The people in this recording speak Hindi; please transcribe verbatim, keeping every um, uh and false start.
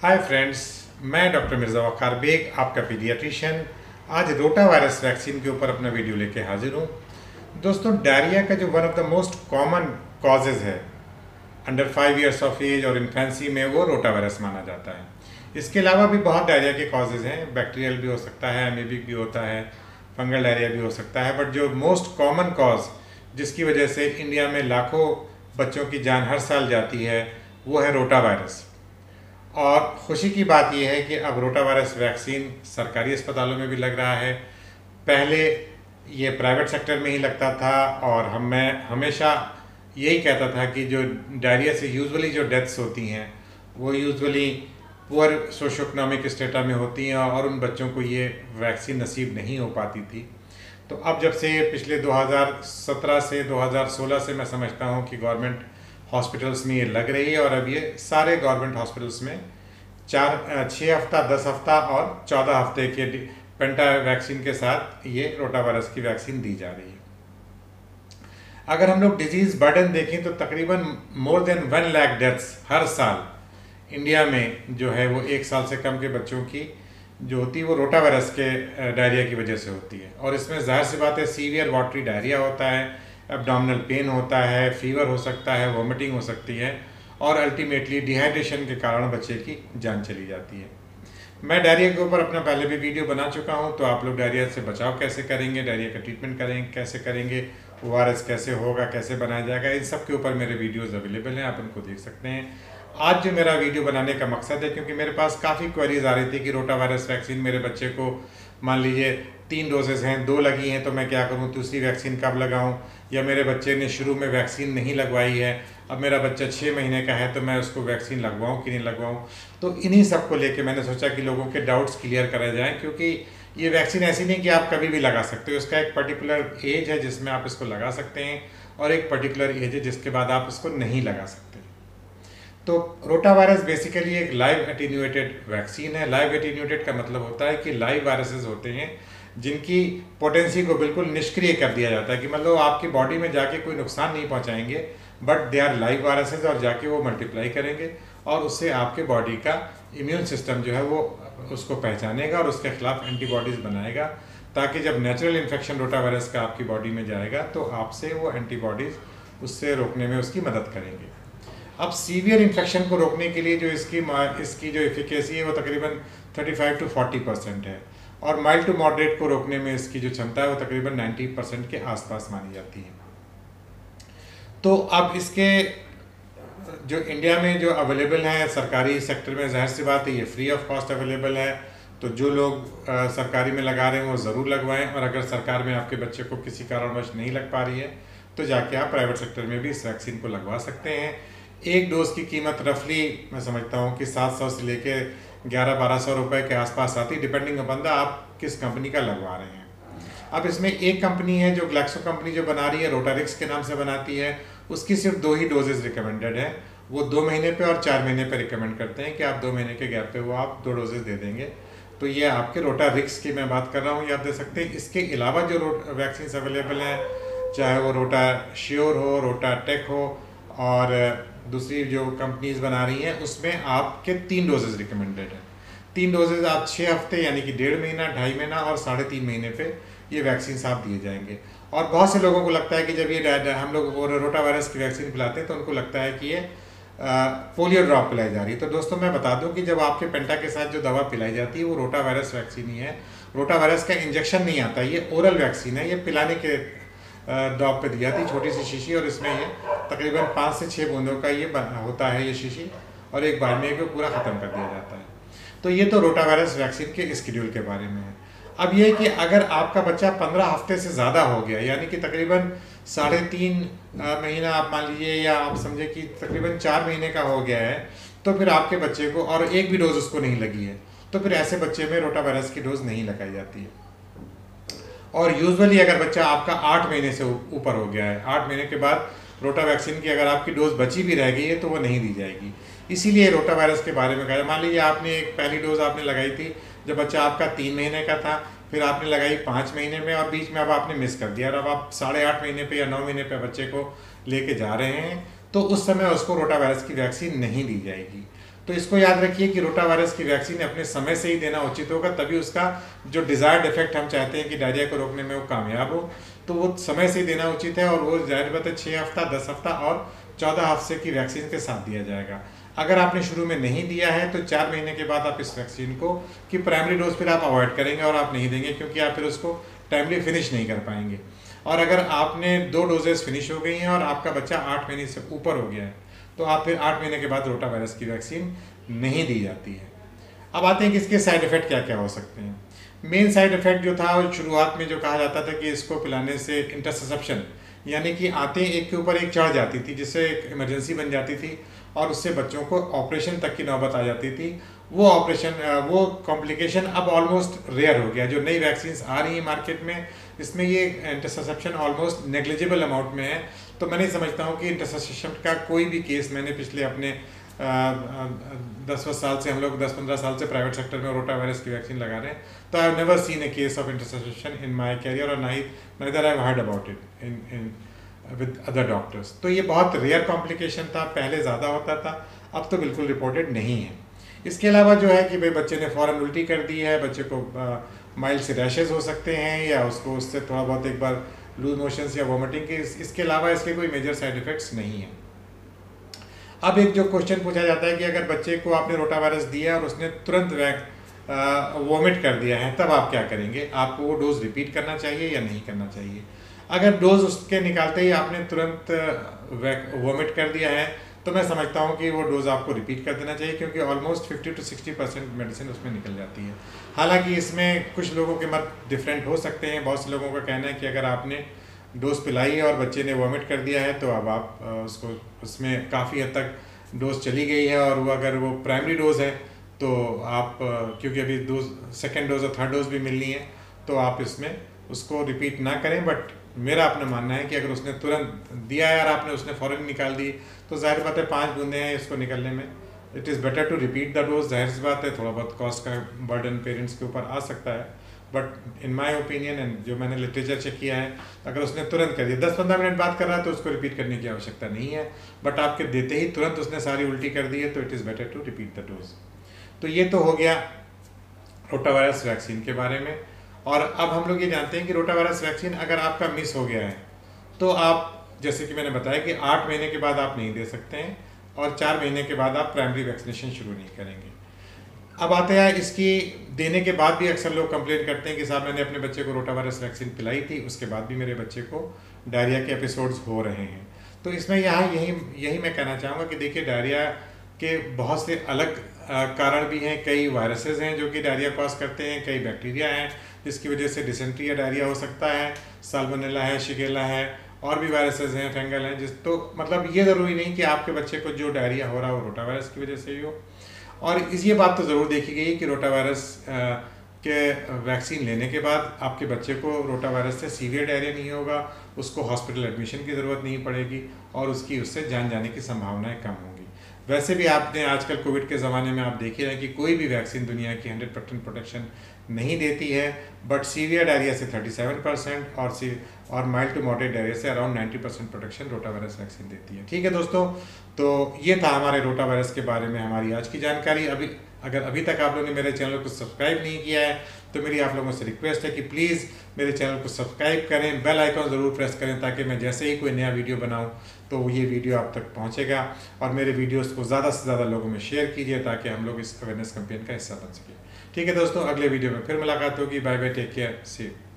हाय फ्रेंड्स, मैं डॉक्टर मिर्ज़ा वक़ार बेग, आपका पीडियाट्रिशियन, आज रोटा वायरस वैक्सीन के ऊपर अपना वीडियो लेके हाजिर हूँ। दोस्तों, डायरिया का जो one of the most common causes है under five years of age और इन्फेंसी में, वो रोटा वायरस माना जाता है। इसके अलावा भी बहुत डायरिया के कॉजेज़ हैं, बैक्टीरियल भी हो सकता है, एमीबिक भी होता है, फंगल डायरिया भी हो सकता है, बट जो मोस्ट कॉमन कॉज जिसकी वजह से इंडिया में लाखों बच्चों की जान हर साल जाती है, वो है रोटा वायरस। और खुशी की बात यह है कि अब रोटा वायरस वैक्सीन सरकारी अस्पतालों में भी लग रहा है। पहले ये प्राइवेट सेक्टर में ही लगता था और हम मैं हमेशा यही कहता था कि जो डायरिया से यूजुअली जो डेथ्स होती हैं वो usually poor socio economic strata में होती हैं और उन बच्चों को ये वैक्सीन नसीब नहीं हो पाती थी। तो अब जब से पिछले दो हज़ार सत्रह से दो हज़ार सोलह से मैं समझता हूँ कि गवर्नमेंट हॉस्पिटल्स में ये लग रही है और अब ये सारे गवर्नमेंट हॉस्पिटल्स में चार छः हफ्ता दस हफ्ता और चौदह हफ्ते के पेंटा वैक्सीन के साथ ये रोटा वायरस की वैक्सीन दी जा रही है। अगर हम लोग डिजीज़ बर्डन देखें तो तकरीबन more than one lakh deaths हर साल इंडिया में जो है वो एक साल से कम के बच्चों की जो होती है वो रोटा वायरस के डायरिया की वजह से होती है। और इसमें जाहिर सी बात है, सीवियर वाटरी डायरिया होता है, एब्डोमिनल पेन होता है, फीवर हो सकता है, वोमिटिंग हो सकती है और अल्टीमेटली डिहाइड्रेशन के कारण बच्चे की जान चली जाती है। मैं डायरिया के ऊपर अपना पहले भी वीडियो बना चुका हूं, तो आप लोग डायरिया से बचाव कैसे करेंगे, डायरिया का ट्रीटमेंट करेंगे कैसे करेंगे, ओ आर एस कैसे होगा, कैसे बनाया जाएगा, इन सब के ऊपर मेरे वीडियोज़ अवेलेबल हैं, आप उनको देख सकते हैं। आज जो मेरा वीडियो बनाने का मकसद है, क्योंकि मेरे पास काफ़ी क्वेरीज आ रही थी कि रोटा वायरस वैक्सीन मेरे बच्चे को मान लीजिए तीन डोजेज़ हैं, दो लगी हैं तो मैं क्या करूं, दूसरी वैक्सीन कब लगाऊं, या मेरे बच्चे ने शुरू में वैक्सीन नहीं लगवाई है, अब मेरा बच्चा छः महीने का है तो मैं उसको वैक्सीन लगवाऊं कि नहीं लगवाऊं। तो इन्हीं सब को लेके मैंने सोचा कि लोगों के डाउट्स क्लियर कराए जाएँ, क्योंकि ये वैक्सीन ऐसी नहीं कि आप कभी भी लगा सकते हो। इसका एक पर्टिकुलर एज है जिसमें आप इसको लगा सकते हैं और एक पर्टिकुलर एज है जिसके बाद आप इसको नहीं लगा सकते। तो रोटा वायरस बेसिकली एक लाइव एटीन्यूएटेड वैक्सीन है। लाइव एटीन्यूएटेड का मतलब होता है कि लाइव वायरसेस होते हैं जिनकी पोटेंसी को बिल्कुल निष्क्रिय कर दिया जाता है, कि मतलब आपकी बॉडी में जाके कोई नुकसान नहीं पहुंचाएंगे, but they are live viruses और जाके वो मल्टीप्लाई करेंगे और उससे आपके बॉडी का इम्यून सिस्टम जो है वो उसको पहचानेगा और उसके खिलाफ एंटीबॉडीज़ बनाएगा, ताकि जब नेचुरल इन्फेक्शन रोटा वायरस का आपकी बॉडी में जाएगा तो आपसे वो एंटीबॉडीज़ उससे रोकने में उसकी मदद करेंगे। अब सीवियर इन्फेक्शन को रोकने के लिए जो इसकी इसकी जो एफिकेसी है वो तकरीबन पैंतीस टू चालीस परसेंट है और माइल्ड टू मॉडरेट को रोकने में इसकी जो क्षमता है वो तकरीबन नब्बे परसेंट के आसपास मानी जाती है। तो अब इसके जो इंडिया में जो अवेलेबल हैं सरकारी सेक्टर में, जाहिर सी बात है ये फ्री ऑफ कॉस्ट अवेलेबल है, तो जो लोग आ, सरकारी में लगा रहे हैं वो ज़रूर लगवाएं। और अगर सरकार में आपके बच्चे को किसी कारणवश नहीं लग पा रही है तो जाके आप प्राइवेट सेक्टर में भी इस वैक्सीन को लगवा सकते हैं। एक डोज की कीमत रफली मैं समझता हूँ कि सात सौ से लेके ग्यारह बारह सौ रुपये के आसपास आती, डिपेंडिंग अपन आप किस कंपनी का लगवा रहे हैं। अब इसमें एक कंपनी है जो ग्लैक्सो कंपनी जो बना रही है, रोटारिक्स के नाम से बनाती है, उसकी सिर्फ दो ही डोजेज रिकमेंडेड है। वो दो महीने पे और चार महीने पे रिकमेंड करते हैं कि आप दो महीने के गैप पे वो आप दो डोजेज दे देंगे। तो ये आपके रोटारिक्स की मैं बात कर रहा हूँ, ये आप दे सकते हैं। इसके अलावा जो वैक्सीन अवेलेबल हैं, चाहे वो रोटा श्योर हो, रोटा टेक हो और दूसरी जो कंपनीज बना रही हैं, उसमें आपके तीन डोजेज रिकमेंडेड है। तीन डोजेज आप छः हफ्ते यानी कि डेढ़ महीना, ढाई महीना और साढ़े तीन महीने पे ये वैक्सीन आप दिए जाएंगे। और बहुत से लोगों को लगता है कि जब ये हम लोग रोटा वायरस की वैक्सीन पिलाते हैं तो उनको लगता है कि ये पोलियो ड्रॉप पिलाई जा रही है। तो दोस्तों मैं बता दूं कि जब आपके पेंटा के साथ जो दवा पिलाई जाती है वो रोटा वायरस वैक्सीन ही है। रोटा वायरस का इंजेक्शन नहीं आता, ये ओरल वैक्सीन है। ये पिलाने के डॉग पे दी जाती है, छोटी सी शीशी, और इसमें ये तकरीबन पाँच से छः बूंदों का ये होता है ये शीशी, और एक बार में ये पूरा ख़त्म कर दिया जाता है। तो ये तो रोटा वायरस वैक्सीन के स्केड्यूल के बारे में है। अब ये कि अगर आपका बच्चा पंद्रह हफ्ते से ज़्यादा हो गया, यानी कि तकरीबन साढ़े तीन महीना आप मान लीजिए, या आप समझे कि तकरीबन चार महीने का हो गया है, तो फिर आपके बच्चे को और एक भी डोज उसको नहीं लगी है, तो फिर ऐसे बच्चे में रोटा वायरस की डोज नहीं लगाई जाती है। और यूजुअली अगर बच्चा आपका आठ महीने से ऊपर हो गया है, आठ महीने के बाद रोटा वैक्सीन की अगर आपकी डोज बची भी रह गई है तो वो नहीं दी जाएगी। इसीलिए रोटा वायरस के बारे में कहा, मान लीजिए आपने एक पहली डोज आपने लगाई थी जब बच्चा आपका तीन महीने का था, फिर आपने लगाई पाँच महीने में और बीच में अब आपने मिस कर दिया, और अब आप साढ़े आठ महीने पे या नौ महीने पे बच्चे को लेके जा रहे हैं, तो उस समय उसको रोटा वायरस की वैक्सीन नहीं दी जाएगी। तो इसको याद रखिए कि रोटा वायरस की वैक्सीन अपने समय से ही देना उचित होगा, तभी उसका जो डिज़ायर्ड इफेक्ट हम चाहते हैं कि डायरिया को रोकने में वो कामयाब हो, तो वो समय से ही देना उचित है। और वो जाहिर बात है छः हफ्ता, दस हफ्ता और चौदह हफ्ते की वैक्सीन के साथ दिया जाएगा। अगर आपने शुरू में नहीं दिया है तो चार महीने के बाद आप इस वैक्सीन को की प्राइमरी डोज फिर आप अवॉइड करेंगे और आप नहीं देंगे, क्योंकि आप फिर उसको टाइमली फिनिश नहीं कर पाएंगे। और अगर आपने दो डोजेस फिनिश हो गई हैं और आपका बच्चा आठ महीने से ऊपर हो गया है, तो आप फिर आठ महीने के बाद रोटा वायरस की वैक्सीन नहीं दी जाती है। अब आते हैं कि इसके साइड इफ़ेक्ट क्या क्या हो सकते हैं। मेन साइड इफ़ेक्ट जो था वो शुरुआत में जो कहा जाता था कि इसको पिलाने से इंटरसेप्शन, यानी कि आते एक के ऊपर एक चढ़ जाती थी, जिससे एक इमरजेंसी बन जाती थी और उससे बच्चों को ऑपरेशन तक की नौबत आ जाती थी। वो ऑपरेशन वो कॉम्प्लिकेशन अब ऑलमोस्ट रेयर हो गया। जो नई वैक्सीन्स आ रही हैं मार्केट में, इसमें ये इंटरसेप्शन ऑलमोस्ट नेग्लिजिबल अमाउंट में है। तो मैं नहीं समझता हूँ कि इंटरसेप्शन का कोई भी केस, मैंने पिछले अपने दस दस साल से हम लोग दस पंद्रह साल से प्राइवेट सेक्टर में रोटा वायरस की वैक्सीन लगा रहे हैं, तो I have never seen a case of intussusception in my career, और neither I have heard about it in in with other doctors. तो ये बहुत रेयर कॉम्प्लिकेशन था, पहले ज़्यादा होता था, अब तो बिल्कुल रिपोर्टेड नहीं है। इसके अलावा जो है कि भाई बच्चे ने फ़ौरन उल्टी कर दी है, बच्चे को माइल्ड से रैशेज़ हो सकते हैं, या उसको उससे थोड़ा बहुत एक बार लूज मोशंस या वॉमिटिंग के, इसके अलावा इसके कोई मेजर साइड इफ़ेक्ट्स नहीं हैं। अब एक जो क्वेश्चन पूछा जाता है कि अगर बच्चे को आपने रोटा वायरस दिया और उसने तुरंत वॉमिट कर दिया है, तब आप क्या करेंगे? आपको वो डोज रिपीट करना चाहिए या नहीं करना चाहिए? अगर डोज उसके निकालते ही आपने तुरंत वॉमिट कर दिया है, तो मैं समझता हूँ कि वो डोज आपको रिपीट कर देना चाहिए, क्योंकि almost fifty to sixty percent medicine उसमें निकल जाती है। हालांकि इसमें कुछ लोगों के मत डिफरेंट हो सकते हैं। बहुत से लोगों का कहना है कि अगर आपने डोज पिलाई है और बच्चे ने वॉमिट कर दिया है, तो अब आप उसको उसमें काफ़ी हद तक डोज चली गई है, और वो अगर वो प्राइमरी डोज है तो आप, क्योंकि अभी डोज सेकेंड डोज और थर्ड डोज भी मिलनी है, तो आप इसमें उसको रिपीट ना करें। बट मेरा अपना मानना है कि अगर उसने तुरंत दिया है और आपने उसने फ़ौरन निकाल दी, तो जाहिर बात है पाँच बूंदे हैं इसको निकलने में, it is better to repeat the dose. जाहिर सी बात है थोड़ा बहुत कॉस्ट का बर्डन पेरेंट्स के ऊपर आ सकता है, but in my opinion and जो मैंने लिटरेचर चेक किया है, अगर उसने तुरंत कर दिया, दस पंद्रह मिनट बात कर रहा है, तो उसको रिपीट करने की आवश्यकता नहीं है। बट आपके देते ही तुरंत उसने सारी उल्टी कर दी है, तो it is better to repeat the dose. तो ये तो हो गया रोटा वायरस वैक्सीन के बारे में। और अब हम लोग ये जानते हैं कि रोटा वायरस वैक्सीन अगर आपका मिस हो गया है, तो आप, जैसे कि मैंने बताया कि आठ महीने के बाद आप नहीं दे सकते हैं, और चार महीने के बाद आप प्राइमरी वैक्सीनेशन शुरू नहीं करेंगे। अब आते हैं इसकी देने के बाद भी अक्सर लोग कंप्लेंट करते हैं कि साहब मैंने अपने बच्चे को रोटा वायरस वैक्सीन पिलाई थी, उसके बाद भी मेरे बच्चे को डायरिया के एपिसोड्स हो रहे हैं। तो इसमें यहाँ यही यही मैं कहना चाहूँगा कि देखिए, डायरिया के बहुत से अलग कारण भी हैं। कई वायरसेस हैं जो कि डायरिया कॉज करते हैं, कई बैक्टीरिया हैं जिसकी वजह से डिसेंट्री या डायरिया हो सकता है, साल्मोनेला है, शिगेला है, और भी वायरसेस हैं, फंगल हैं। जिस तो मतलब ये ज़रूरी नहीं कि आपके बच्चे को जो डायरिया हो रहा है वो रोटा वायरस की वजह से ही हो। और इस ये बात तो ज़रूर देखी गई कि रोटा वायरस के वैक्सीन लेने के बाद आपके बच्चे को रोटा वायरस से सीवियर डायरिया नहीं होगा, उसको हॉस्पिटल एडमिशन की ज़रूरत नहीं पड़ेगी, और उसकी उससे जान जाने की संभावनाएं कम होंगी। वैसे भी आपने आजकल कोविड के ज़माने में आप देख ही रहे हैं कि कोई भी वैक्सीन दुनिया की हंड्रेड परसेंट प्रोटेक्शन नहीं देती है, बट सीवियर डायरिया से थर्टी सेवन परसेंट और सी और माइल्ड टू मॉडरेट डायरिया से around ninety percent protection rotavirus vaccine देती है। ठीक है दोस्तों, तो ये था हमारे रोटा वायरस के बारे में हमारी आज की जानकारी। अभी अगर अभी तक आप लोगों ने मेरे चैनल को सब्सक्राइब नहीं किया है, तो मेरी आप लोगों से रिक्वेस्ट है कि प्लीज़ मेरे चैनल को सब्सक्राइब करें, बेल आइकॉन ज़रूर प्रेस करें, ताकि मैं जैसे ही कोई नया वीडियो बनाऊं तो ये वीडियो आप तक पहुंचेगा। और मेरे वीडियोस को ज़्यादा से ज़्यादा लोगों में शेयर कीजिए, ताकि हम लोग इस अवेयरनेस कैंपेन का हिस्सा बन सकें। ठीक है दोस्तों, अगले वीडियो में फिर मुलाकात होगी। Bye bye, take care, see you.